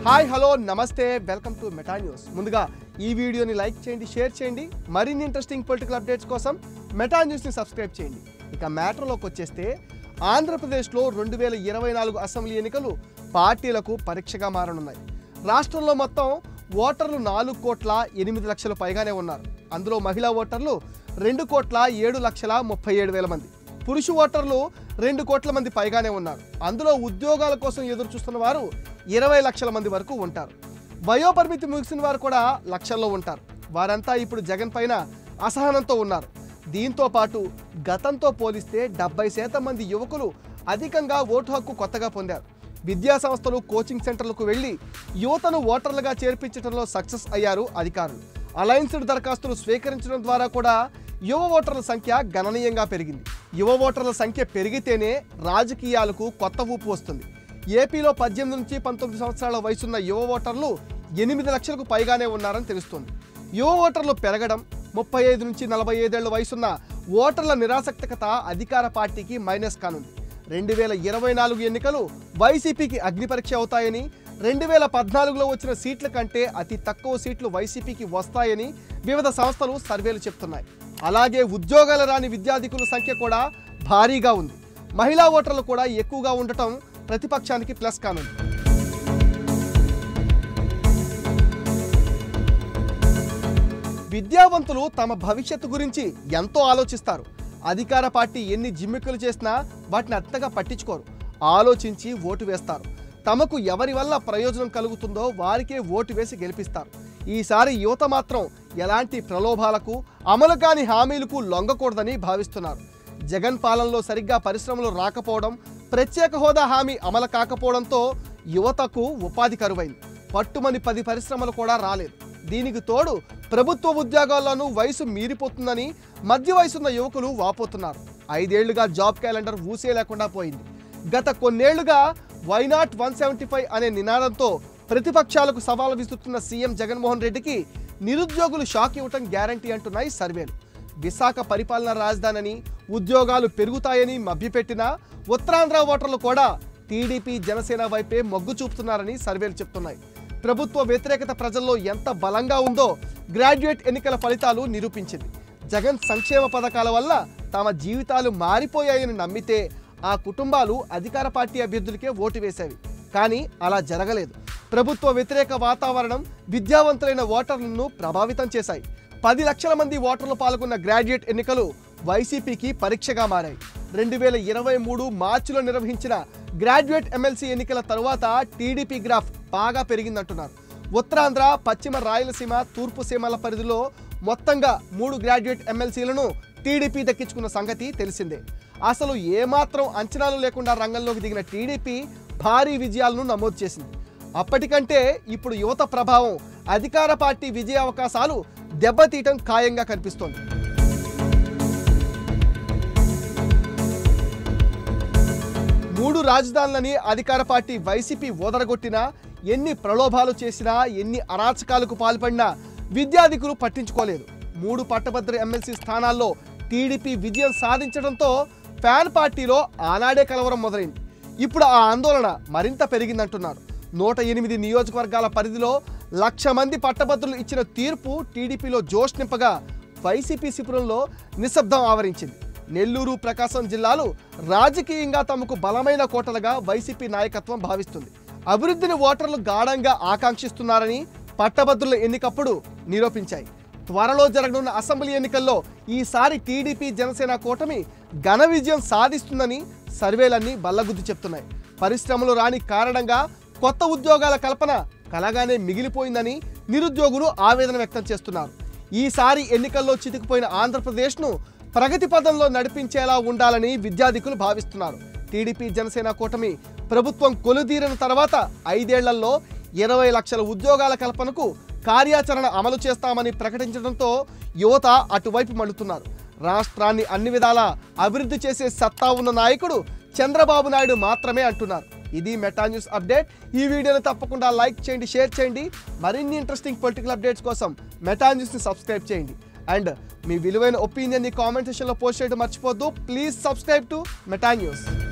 Hi hello నమస్తే welcome to meta news. ముందుగా ఈ వీడియోని లైక్ చేయండి, షేర్ చేయండి. మరిన్ని ఇంట్రెస్టింగ్ పొలిటికల్ అప్డేట్స్ కోసం మెటా న్యూస్ని సబ్స్క్రైబ్ చేయండి. ఇక మ్యాటర్లోకి వచ్చేస్తే ఆంధ్రప్రదేశ్లో 2024 అసెంబ్లీ ఎన్నికలు పార్టీలకు పరీక్షగా మారనున్నాయి. రాష్ట్రంలో మొత్తం ఓటర్లు 4,08,00,000 పైగానే ఉన్నారు. అందులో మహిళా ఓటర్లు 2,07,37,000 మంది, పురుష ఓటర్లు 2 కోట్ల మంది పైగానే ఉన్నారు. అందులో ఉద్యోగాల కోసం ఎదురు చూస్తున్న వారు 20 లక్షల మంది వరకు ఉంటారు. వయోపరిమితి ముగిసిన వారు కూడా లక్షల్లో ఉంటారు. వారంతా ఇప్పుడు జగన్ పైన అసహనంతో ఉన్నారు. దీంతో పాటు గతంతో పోలిస్తే 70% మంది యువకులు అధికంగా ఓటు హక్కు కొత్తగా పొందారు. విద్యా సంస్థలు, కోచింగ్ సెంటర్లకు వెళ్లి యువతను ఓటర్లుగా చేర్పించడంలో సక్సెస్ అయ్యారు అధికారులు. అలయన్స్డ్ దరఖాస్తులు స్వీకరించడం ద్వారా కూడా యువ ఓటర్ల సంఖ్య గణనీయంగా పెరిగింది. యువ ఓటర్ల సంఖ్య పెరిగితేనే రాజకీయాలకు కొత్త ఊపు వస్తుంది. ఏపీలో 18 నుంచి 19 సంవత్సరాల వయసున్న యువ ఓటర్లు 8 లక్షలకు పైగానే ఉన్నారని తెలుస్తోంది. యువ ఓటర్లు పెరగడం, 35 నుంచి 45 ఏళ్ల వయసున్న ఓటర్ల నిరాసక్తత అధికార పార్టీకి మైనస్ కానుంది. 2024 ఎన్నికలు వైసీపీకి అగ్నిపరీక్ష అవుతాయని, 2014లో వచ్చిన సీట్ల కంటే అతి తక్కువ సీట్లు వైసీపీకి వస్తాయని వివిధ సంస్థలు సర్వేలు చెప్తున్నాయి. అలాగే ఉద్యోగాలు రాని విద్యార్థికుల సంఖ్య కూడా భారీగా ఉంది. మహిళా ఓటర్లు కూడా ఎక్కువగా ఉండటం ప్రతిపక్షానికి ప్లస్ కానుంది. విద్యావంతులు తమ భవిష్యత్తు గురించి ఎంతో ఆలోచిస్తారు. అధికార పార్టీ ఎన్ని జిమ్మిక్కులు చేసినా వాటిని అంతగా పట్టించుకోరు. ఆలోచించి ఓటు వేస్తారు. తమకు ఎవరి వల్ల ప్రయోజనం కలుగుతుందో వారికే ఓటు వేసి గెలిపిస్తారు. ఈసారి యువత మాత్రం ఎలాంటి ప్రలోభాలకు, అమలు కాని హామీలకు లొంగకూడదని భావిస్తున్నారు. జగన్ పాలనలో సరిగ్గా పరిశ్రమలు రాకపోవడం, ప్రత్యేక హోదా హామీ అమలు కాకపోవడంతో యువతకు ఉపాధి కరువైంది. పట్టుమని 10 పరిశ్రమలు కూడా రాలేదు. దీనికి తోడు ప్రభుత్వ ఉద్యోగాల్లోనూ వయసు మీరిపోతుందని మధ్య వయసున్న యువకులు వాపోతున్నారు. 5 ఏళ్లుగా జాబ్ క్యాలెండర్ ఊసే లేకుండా పోయింది. గత కొన్నేళ్లుగా వైనాట్ 175 అనే నినాదంతో ప్రతిపక్షాలకు సవాలు విసురుతున్న సీఎం జగన్మోహన్ రెడ్డికి నిరుద్యోగులు షాక్ ఇవ్వటం గ్యారంటీ అంటున్నాయి సర్వేలు. విశాఖ పరిపాలన రాజధానిని, ఉద్యోగాలు పెరుగుతాయని మభ్యపెట్టినా ఉత్తరాంధ్ర ఓటర్లు కూడా టీడీపీ, జనసేన వైపే మొగ్గు చూపుతున్నారని సర్వేలు చెప్తున్నాయి. ప్రభుత్వ వ్యతిరేకత ప్రజల్లో ఎంత బలంగా ఉందో గ్రాడ్యుయేట్ ఎన్నికల ఫలితాలు నిరూపించింది. జగన్ సంక్షేమ పథకాల వల్ల తమ జీవితాలు మారిపోయాయని నమ్మితే ఆ కుటుంబాలు అధికార పార్టీ అభ్యర్థులకే ఓటు వేసేవి. కానీ అలా జరగలేదు. ప్రభుత్వ వ్యతిరేక వాతావరణం విద్యావంతులైన ఓటర్లను ప్రభావితం చేశాయి. 10 లక్షల మంది ఓటర్లు పాల్గొన్న గ్రాడ్యుయేట్ ఎన్నికలు వైసీపీకి పరీక్షగా మారాయి. 2023 మార్చిలో నిర్వహించిన గ్రాడ్యుయేట్ ఎమ్మెల్సీ ఎన్నికల తరువాత టీడీపీ గ్రాఫ్ బాగా పెరిగిందంటున్నారు. ఉత్తరాంధ్ర, పశ్చిమ రాయలసీమ, తూర్పు సీమల పరిధిలో మొత్తంగా 3 గ్రాడ్యుయేట్ ఎమ్మెల్సీలను టీడీపీ దక్కించుకున్న సంగతి తెలిసిందే. అసలు ఏమాత్రం అంచనాలు లేకుండా రంగంలోకి దిగిన టీడీపీ భారీ విజయాలను నమోదు చేసింది. అప్పటికంటే ఇప్పుడు యువత ప్రభావం అధికార పార్టీ విజయ అవకాశాలు దెబ్బతీయటం ఖాయంగా కనిపిస్తోంది. మూడు రాజధానులని అధికార పార్టీ వైసీపీ ఓదరగొట్టినా, ఎన్ని ప్రలోభాలు చేసినా, ఎన్ని అరాచకాలకు పాల్పడినా విద్యార్థికులు పట్టించుకోలేదు. 3 పట్టభద్ర ఎమ్మెల్సీ స్థానాల్లో టీడీపీ విజయం సాధించడంతో ఫ్యాన్ పార్టీలో ఆనాడే కలవరం మొదలైంది. ఇప్పుడు ఆ ఆందోళన మరింత పెరిగిందంటున్నారు. 108 నియోజకవర్గాల పరిధిలో 1,00,000 మంది పట్టభద్రులు ఇచ్చిన తీర్పు టీడీపీలో జోష్ నింపగా వైసీపీ శిబిరంలో నిశ్శబ్దం ఆవరించింది. నెల్లూరు, ప్రకాశం జిల్లాలు రాజకీయంగా తమకు బలమైన కోటలుగా వైసీపీ నాయకత్వం భావిస్తుంది. అభివృద్ధిని ఓటర్లు గాఢంగా ఆకాంక్షిస్తున్నారని పట్టభద్రుల ఎన్నికప్పుడు నిరూపించాయి. త్వరలో జరగనున్న అసెంబ్లీ ఎన్నికల్లో ఈసారి టీడీపీ, జనసేన కూటమి ఘన విజయం సాధిస్తుందని సర్వేలన్నీ బల్లగుద్ది చెప్తున్నాయి. పరిశ్రమలు రాని కారణంగా కొత్త ఉద్యోగాల కల్పన కలగానే మిగిలిపోయిందని నిరుద్యోగులు ఆవేదన వ్యక్తం చేస్తున్నారు. ఈసారి ఎన్నికల్లో చితికిపోయిన ఆంధ్రప్రదేశ్ను ప్రగతి పదంలో నడిపించేలా ఉండాలని విద్యార్థికులు భావిస్తున్నారు. టీడీపీ, జనసేన కూటమి ప్రభుత్వం కొలుదీరిన తర్వాత 5 ఏళ్లలో 20 లక్షల ఉద్యోగాల కల్పనకు కార్యాచరణ అమలు చేస్తామని ప్రకటించడంతో యువత అటువైపు మళ్లుతున్నారు. రాష్ట్రాన్ని అన్ని విధాలా అభివృద్ధి చేసే సత్తా ఉన్న నాయకుడు చంద్రబాబు నాయుడు మాత్రమే అంటున్నారు. ఇది మెటా న్యూస్ అప్డేట్. ఈ వీడియోని తప్పకుండా లైక్ చేయండి, షేర్ చేయండి. మరిన్ని ఇంట్రెస్టింగ్ పొలిటికల్ అప్డేట్స్ కోసం మెటా న్యూస్ని సబ్స్క్రైబ్ చేయండి. అండ్ మీ విలువైన ఒపీనియన్ని కామెంట్ సెక్షన్లో పోస్ట్ చేయడం మర్చిపోద్దు. Please subscribe to meta news.